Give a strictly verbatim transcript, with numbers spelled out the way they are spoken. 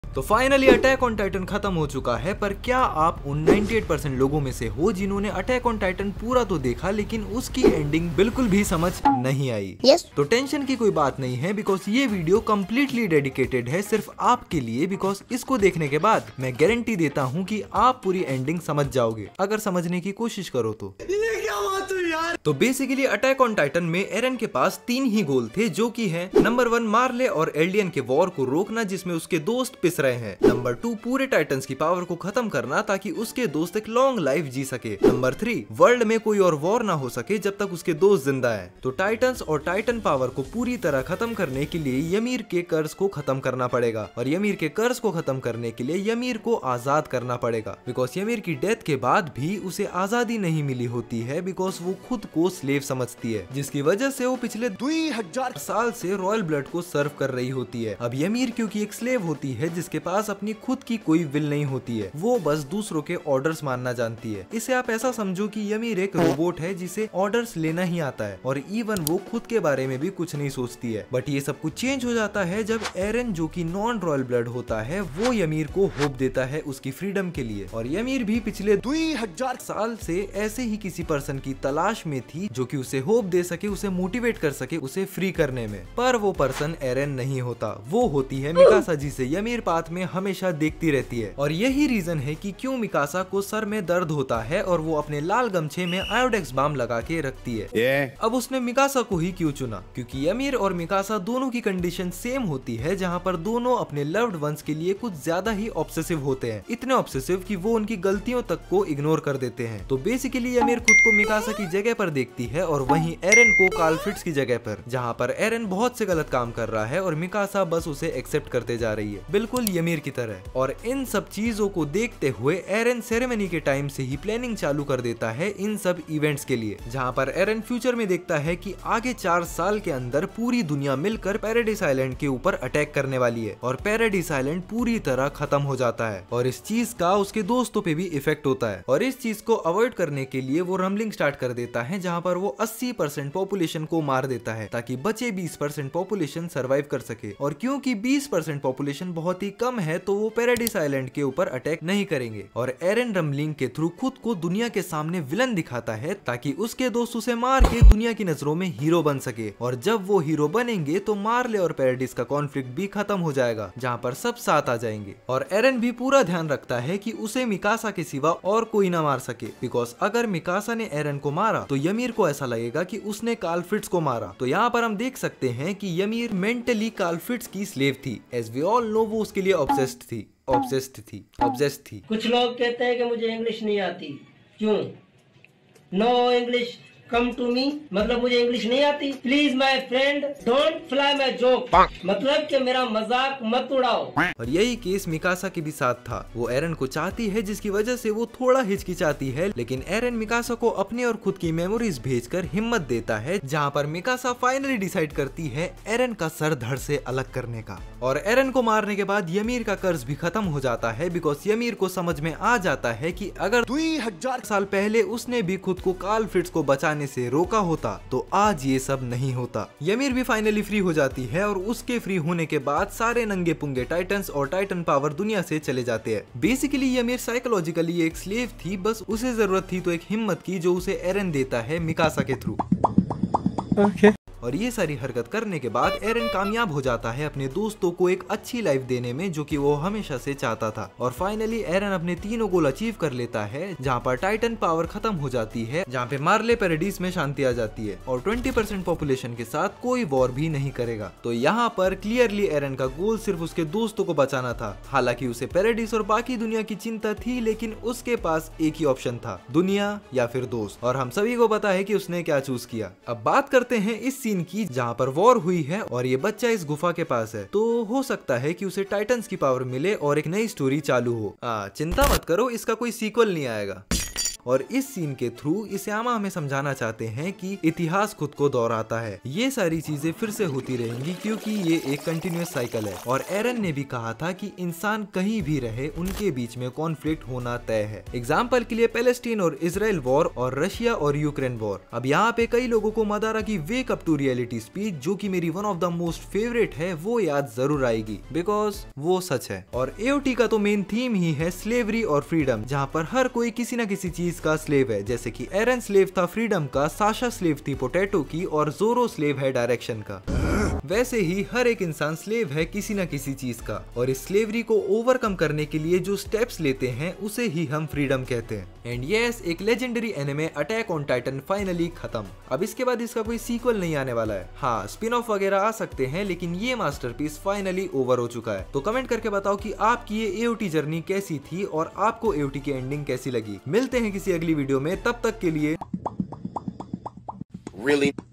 तो finally attack on Titan खत्म हो चुका है, पर क्या आप उन अट्ठानवे परसेंट लोगों में से हो जिन्होंने अटैक ऑन टाइटन पूरा तो देखा लेकिन उसकी एंडिंग बिल्कुल भी समझ नहीं आई? yes. तो टेंशन की कोई बात नहीं है, बिकॉज ये वीडियो कम्प्लीटली डेडिकेटेड है सिर्फ आपके लिए। बिकॉज इसको देखने के बाद मैं गारंटी देता हूँ कि आप पूरी एंडिंग समझ जाओगे अगर समझने की कोशिश करो तो। ये क्या बात हुई यार? तो बेसिकली अटैक ऑन टाइटन में एरन के पास तीन ही गोल थे, जो कि है नंबर वन मार्ले और एल्डियन के वॉर को रोकना जिसमें उसके दोस्त पिस रहे हैं। नंबर टू पूरे टाइटन्स की पावर को खत्म करना ताकि उसके दोस्त एक लॉन्ग लाइफ जी सके। नंबर थ्री वर्ल्ड में कोई और वॉर ना हो सके जब तक उसके दोस्त जिंदा है। तो टाइटन्स और टाइटन पावर को पूरी तरह खत्म करने के लिए यमीर के कर्ज को खत्म करना पड़ेगा, और यमीर के कर्ज को खत्म करने के लिए यमीर को आजाद करना पड़ेगा। बिकॉज यमीर की डेथ के बाद भी उसे आजादी नहीं मिली होती है, बिकॉज वो खुद को स्लेव समझती है, जिसकी वजह से वो पिछले दो हजार साल से रॉयल ब्लड को सर्व कर रही होती है। अब यमीर क्योंकि एक स्लेव होती है जिसके पास अपनी खुद की कोई विल नहीं होती है, वो बस दूसरों के ऑर्डर्स मानना जानती है। इसे आप ऐसा समझो कि यमीर एक रोबोट है जिसे ऑर्डर्स लेना ही आता है, और इवन वो खुद के बारे में भी कुछ नहीं सोचती है। बट ये सब कुछ चेंज हो जाता है जब एरन, जो कि नॉन रॉयल ब्लड होता है, वो यमीर को होप देता है उसकी फ्रीडम के लिए। और यमीर भी पिछले दो हजार साल से ऐसे ही किसी पर्सन की तलाश में थी जो कि उसे होप दे सके, उसे मोटिवेट कर सके उसे फ्री करने में। पर वो पर्सन एरन नहीं होता, वो होती है मिकासा, जिसे यमीर पाथ में हमेशा देखती रहती है। और यही रीजन है कि क्यों मिकासा को सर में दर्द होता है और वो अपने लाल गमछे में आयोडेक्स बाम लगा के रखती है। yeah. अब उसने मिकासा को ही क्यों चुना? क्योंकि यमीर और मिकासा दोनों की कंडीशन सेम होती है, जहाँ पर दोनों अपने लव्ड वंस के लिए कुछ ज्यादा ही ऑब्सेसिव होते हैं, इतने ऑब्सेसिव कि वो उनकी गलतियों तक को इग्नोर कर देते हैं। तो बेसिकली यमीर खुद को मिकासा की जगह पर देखती है और वहीं एरन को कार्ल फ्रिट्ज की जगह पर, जहाँ पर एरन बहुत से गलत काम कर रहा है और मिकासा बस उसे एक्सेप्ट करते जा रही है, बिल्कुल यमीर की तरह। और इन सब चीजों को देखते हुए एरन सेरेमनी के टाइम से ही प्लानिंग चालू कर देता है इन सब इवेंट्स के लिए, जहाँ पर एरन फ्यूचर में देखता है कि आगे चार साल के अंदर पूरी दुनिया मिलकर पैराडाइस आइलैंड के ऊपर अटैक करने वाली है और पैराडाइस आइलैंड पूरी तरह खत्म हो जाता है। और इस चीज का उसके दोस्तों पे भी इफेक्ट होता है, और इस चीज को अवॉइड करने के लिए वो रम्बलिंग स्टार्ट कर देता है, जहाँ पर वो अस्सी परसेंट पॉपुलेशन को मार देता है ताकि बचे बीस परसेंट पॉपुलेशन सर्वाइव कर सके। और क्योंकि बीस परसेंट पॉपुलेशन बहुत ही कम है, तो वो पैराडाइस आइलैंड के ऊपर अटैक नहीं करेंगे। और एरन रम्बलिंग के थ्रू खुद को दुनिया के सामने विलन दिखाता है ताकि उसके दोस्त उसे मार के दुनिया की नजरों में हीरो बन सके। और जब वो हीरो बनेंगे तो मार्ले और पैराडाइस का कॉन्फ्लिक्ट भी खत्म हो जाएगा, जहाँ पर सब साथ आ जाएंगे। और एरन भी पूरा ध्यान रखता है कि उसे मिकासा के सिवा और कोई ना मार सके, बिकॉज अगर मिकासा ने एरन को मारा तो यमीर को ऐसा लगेगा कि उसने कार्ल फ्रिट्ज को मारा। तो यहाँ पर हम देख सकते हैं कि यमीर मेंटली कार्ल फ्रिट्ज की स्लेव थी। एज वी ऑल नो वो उसके लिए ऑब्सेस्ड थी ऑब्सेस्ड थी ऑब्सेस्ड थी कुछ लोग कहते हैं कि मुझे इंग्लिश नहीं आती। क्यों? No English come to me, मतलब मुझे इंग्लिश नहीं आती। Please my friend don't fly my joke, मतलब कि मेरा मजाक मत उड़ाओ। और यही केस मिकासा के भी साथ था। वो एरन को चाहती है, जिसकी वजह से वो थोड़ा हिचकिचाती है, लेकिन एरन मिकासा को अपनी और खुद की मेमोरीज भेजकर हिम्मत देता है, जहाँ पर मिकासा फाइनली डिसाइड करती है एरन का सर धड़ से अलग करने का। और एरन को मारने के बाद यमीर का कर्ज भी खत्म हो जाता है, बिकॉज यमीर को समझ में आ जाता है कि अगर दो हजार साल पहले उसने भी खुद को कार्ल फ्रिट्ज को बचाने से रोका होता तो आज ये सब नहीं होता। यमीर भी फाइनली फ्री हो जाती है, और उसके फ्री होने के बाद सारे नंगे पुंगे टाइटन्स और टाइटन पावर दुनिया से चले जाते हैं। बेसिकली यमीर साइकोलॉजिकली एक स्लेव थी, बस उसे जरूरत थी तो एक हिम्मत की, जो उसे एरन देता है मिकासा के थ्रू। okay. और ये सारी हरकत करने के बाद एरन कामयाब हो जाता है अपने दोस्तों को एक अच्छी लाइफ देने में, जो कि वो हमेशा से चाहता था। और फाइनली एरन अपने तीनों गोल अचीव कर लेता है, जहाँ पर टाइटन पावर खत्म हो जाती है, जहाँ पे मार्ले पैराडाइस में शांति आ जाती है, और बीस परसेंट पॉपुलेशन के साथ कोई वॉर भी नहीं करेगा। तो यहाँ पर क्लियरली एरन का गोल सिर्फ उसके दोस्तों को बचाना था। हालांकि उसे पैराडाइस और बाकी दुनिया की चिंता थी, लेकिन उसके पास एक ही ऑप्शन था, दुनिया या फिर दोस्त। और हम सभी को पता है कि उसने क्या चूज किया। अब बात करते हैं इस की, जहाँ पर वॉर हुई है और ये बच्चा इस गुफा के पास है, तो हो सकता है कि उसे टाइटन्स की पावर मिले और एक नई स्टोरी चालू हो। आ, चिंता मत करो, इसका कोई सीक्वल नहीं आएगा। और इस सीन के थ्रू इसामा हमें समझाना चाहते हैं कि इतिहास खुद को दोहराता है। ये सारी चीजें फिर से होती रहेंगी क्योंकि ये एक कंटिन्यूअस साइकिल है और एरन ने भी कहा था कि इंसान कहीं भी रहे उनके बीच में कॉन्फ्लिक्ट होना तय है। एग्जाम्पल के लिए पैलेस्टीन और इजराइल वॉर और रशिया और यूक्रेन वॉर। अब यहाँ पे कई लोगों को मदारा की wake up to reality speech, जो कि मेरी one of the most favourite है, वो याद जरूर आएगी बिकॉज वो सच है। और एओटी का तो मेन थीम ही है स्लेवरी और फ्रीडम, जहाँ पर हर कोई किसी न किसी चीज का स्लेव है। जैसे कि एरन स्लेव था फ्रीडम का, साशा स्लेव थी पोटैटो की और जोरो स्लेव है डायरेक्शन का। वैसे ही हर एक इंसान स्लेव है किसी न किसी चीज का, और इस स्लेवरी को ओवरकम करने के लिए जो स्टेप्स लेते हैं उसे ही हम फ्रीडम कहते हैं। एंड यस, एक legendary anime attack on titan finally खत्म। अब इसके बाद इसका कोई सीक्वल नहीं आने वाला है। हाँ, स्पिन ऑफ वगैरह आ सकते हैं, लेकिन ये मास्टरपीस फाइनली ओवर हो चुका है। तो कमेंट करके बताओ कि आपकी ये एओटी जर्नी कैसी थी और आपको एओटी की एंडिंग कैसी लगी। मिलते हैं किसी अगली वीडियो में, तब तक के लिए Really?